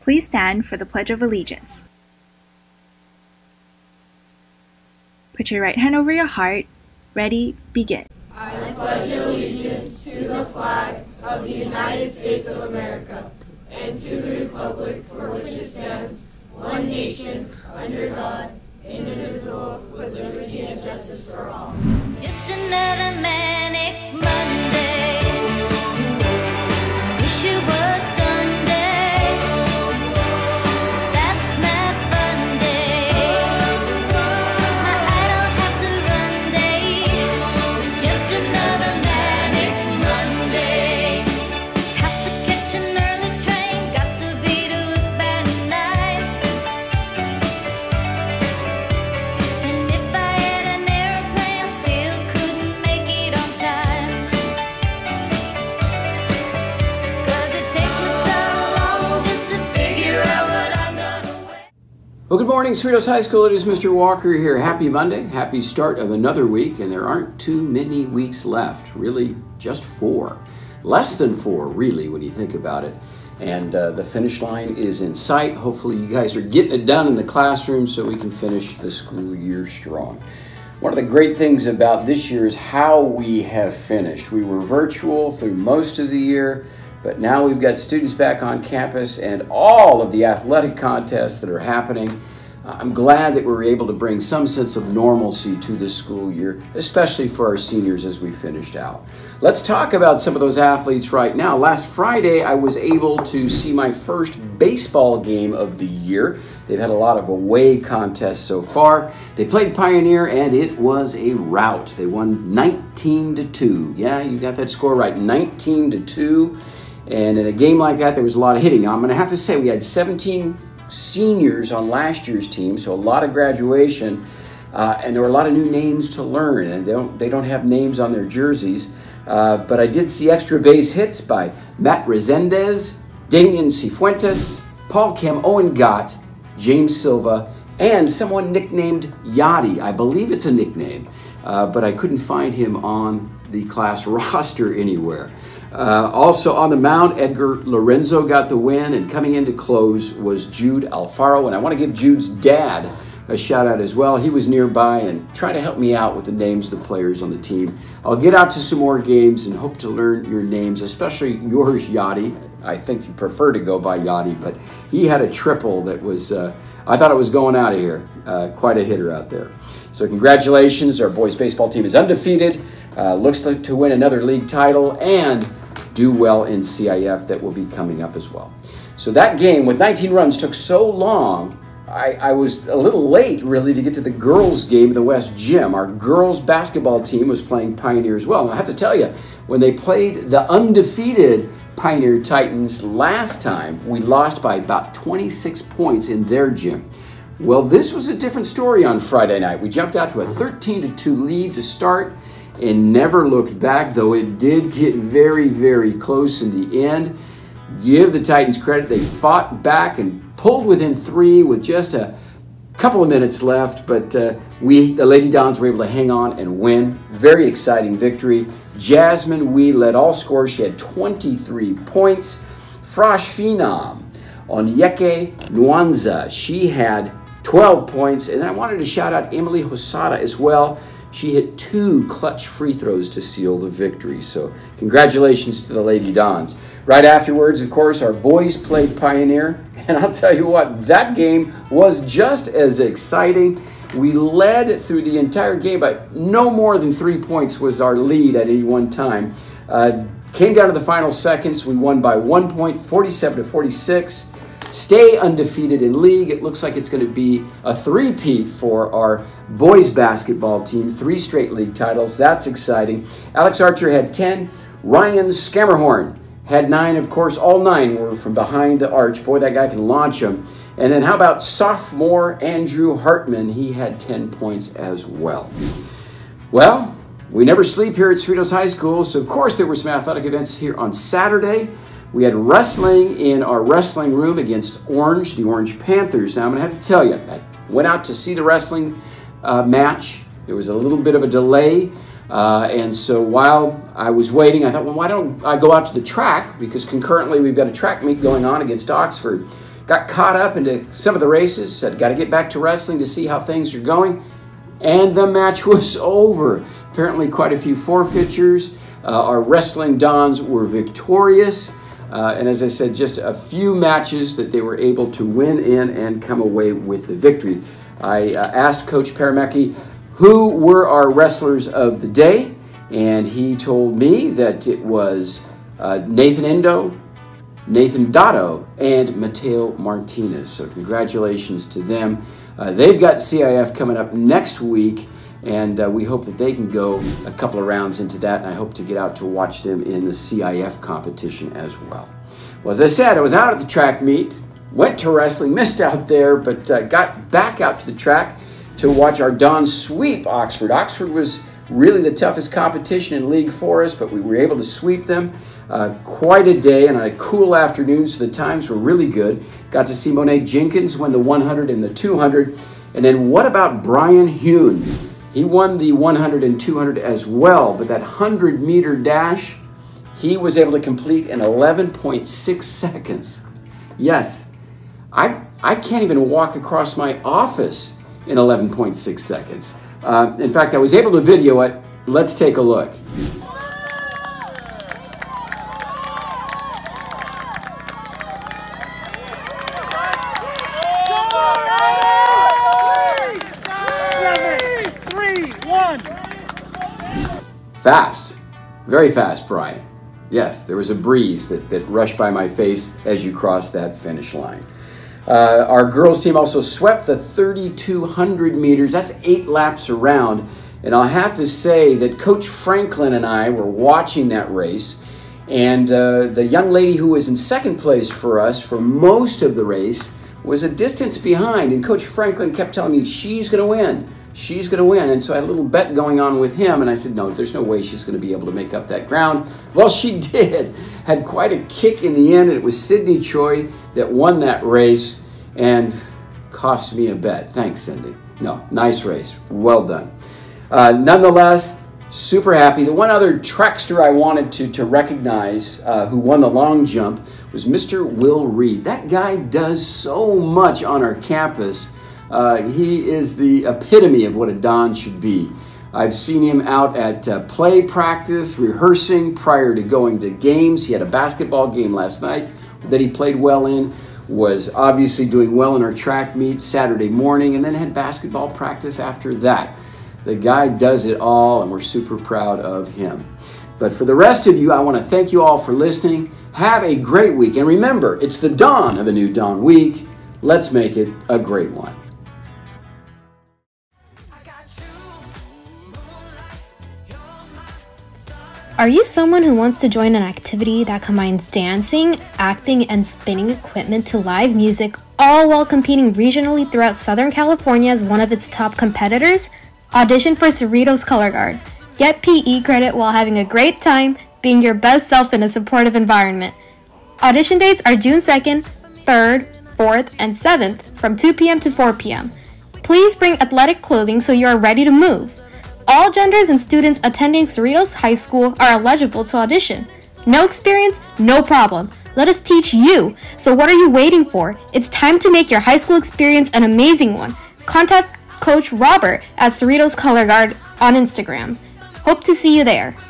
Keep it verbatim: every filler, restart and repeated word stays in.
Please stand for the Pledge of Allegiance. Put your right hand over your heart. Ready, begin. I pledge allegiance to the flag of the United States of America and to the republic for which it stands, one nation, under God, indivisible, with liberty and justice for all. Just another manic Monday. Wish it was Sunday. That's my fun day. My I don't have to run day. It's just another manic Monday. Have to catch an early train. Got to be to work by nine. And if I had an airplane, still couldn't make it on time. 'Cause it takes me so long just to figure out what I'm gonna wear. Well, good morning, Cerritos High School. It is Mister Walker here. Happy Monday. Happy start of another week, and there aren't too many weeks left. Really, just four. Less than four, really, when you think about it. And uh, the finish line is in sight. Hopefully you guys are getting it done in the classroom so we can finish the school year strong. One of the great things about this year is how we have finished. We were virtual through most of the year, but now we've got students back on campus and all of the athletic contests that are happening. Uh, I'm glad that we're able to bring some sense of normalcy to this school year, especially for our seniors as we finished out. Let's talk about some of those athletes right now. Last Friday, I was able to see my first baseball game of the year. They've had a lot of away contests so far. They played Pioneer, and it was a rout. They won nineteen to two. Yeah, you got that score right, nineteen to two. And in a game like that, there was a lot of hitting. Now, I'm going to have to say we had seventeen seniors on last year's team, so a lot of graduation, uh, and there were a lot of new names to learn, and they don't, they don't have names on their jerseys. Uh, but I did see extra base hits by Matt Resendez, Damian Cifuentes, Paul Kim, Owen Gott, James Silva, and someone nicknamed Yachty. I believe it's a nickname, uh, but I couldn't find him on the class roster anywhere. Uh, also on the mound, Edgar Lorenzo got the win, and coming in to close was Jude Alfaro. And I want to give Jude's dad a shout out as well. He was nearby and trying to help me out with the names of the players on the team. I'll get out to some more games and hope to learn your names, especially yours, Yachty. I think you prefer to go by Yachty, but he had a triple that was, uh, I thought it was going out of here. Uh, quite a hitter out there. So congratulations, our boys baseball team is undefeated. Uh, looks like to win another league title and do well in C I F that will be coming up as well. So that game with nineteen runs took so long, I, I was a little late really to get to the girls game in the West Gym. Our girls basketball team was playing Pioneer as well. And I have to tell you, when they played the undefeated Pioneer Titans last time, we lost by about twenty-six points in their gym. Well, this was a different story on Friday night. We jumped out to a thirteen to two lead to start and never looked back, though it did get very, very close in the end. Give the Titans credit. They fought back and pulled within three with just a couple of minutes left, but uh, we, the Lady Dons, were able to hang on and win. Very exciting victory. Jasmine Wee led all scores. She had twenty-three points. Frosh Phenom, Onyeke Nwanza, she had twelve points. And I wanted to shout out Emily Hosada as well. She hit two clutch free throws to seal the victory. So congratulations to the Lady Dons. Right afterwards, of course, our boys played Pioneer. And I'll tell you what, that game was just as exciting. We led through the entire game, but no more than three points was our lead at any one time. Uh, came down to the final seconds. We won by one point, forty-seven to forty-six. Stay undefeated in league. It looks like it's going to be a three-peat for our boys basketball team. Three straight league titles. That's exciting. Alex Archer had ten. Ryan Scammerhorn had nine. Of course, all nine were from behind the arch. Boy, that guy can launch them. And then how about sophomore Andrew Hartman? He had ten points as well. Well, we never sleep here at Cerritos High School, so of course there were some athletic events here on Saturday. We had wrestling in our wrestling room against Orange, the Orange Panthers. Now, I'm going to have to tell you, I went out to see the wrestling uh, match. There was a little bit of a delay. Uh, and so while I was waiting, I thought, well, why don't I go out to the track? Because concurrently, we've got a track meet going on against Oxford. got caught up into some of the races, said, got to get back to wrestling to see how things are going. And the match was over. Apparently quite a few forfeitures. Uh, our wrestling Dons were victorious. Uh, and as I said, just a few matches that they were able to win in and come away with the victory. I uh, asked Coach Paramecki who were our wrestlers of the day, and he told me that it was uh, Nathan Endo, Nathan Dotto, and Mateo Martinez. So congratulations to them. Uh, they've got C I F coming up next week, and uh, we hope that they can go a couple of rounds into that, and I hope to get out to watch them in the C I F competition as well. Well, as I said, I was out at the track meet, went to wrestling, missed out there, but uh, got back out to the track to watch our Dons sweep Oxford. Oxford was really the toughest competition in league for us, but we were able to sweep them. Uh, quite a day and a cool afternoon, so the times were really good. Got to see Monet Jenkins win the one hundred and the two hundred. And then what about Brian Hune? He won the one hundred and two hundred as well, but that one hundred meter dash, he was able to complete in eleven point six seconds. Yes, I, I can't even walk across my office in eleven point six seconds. Uh, in fact, I was able to video it. Let's take a look. Fast, very fast, Brian. Yes, there was a breeze that, that rushed by my face as you crossed that finish line. Uh, our girls team also swept the thirty-two hundred meters. That's eight laps around. And I'll have to say that Coach Franklin and I were watching that race. And uh, the young lady who was in second place for us for most of the race was a distance behind. And Coach Franklin kept telling me she's going to win. She's going to win. And so I had a little bet going on with him, and I said, no, there's no way she's going to be able to make up that ground. Well, she did. Had quite a kick in the end, and it was Sydney Choi that won that race and cost me a bet. Thanks, Cindy. No, nice race. Well done. Uh, nonetheless, super happy. The one other trackster I wanted to, to recognize uh, who won the long jump was Mister Will Reed. That guy does so much on our campus. Uh, he is the epitome of what a Don should be. I've seen him out at uh, play practice, rehearsing prior to going to games. He had a basketball game last night that he played well in, was obviously doing well in our track meet Saturday morning, and then had basketball practice after that. The guy does it all, and we're super proud of him. But for the rest of you, I want to thank you all for listening. Have a great week. And remember, it's the dawn of a new Dawn week. Let's make it a great one. Are you someone who wants to join an activity that combines dancing, acting, and spinning equipment to live music, all while competing regionally throughout Southern California as one of its top competitors? Audition for Cerritos Color Guard. Get P E credit while having a great time, being your best self in a supportive environment. Audition dates are June second, third, fourth, and seventh from two p m to four p m Please bring athletic clothing so you are ready to move. All genders and students attending Cerritos High School are eligible to audition. No experience? No problem. Let us teach you. So what are you waiting for? It's time to make your high school experience an amazing one. Contact Coach Robert at Cerritos Color Guard on Instagram. Hope to see you there.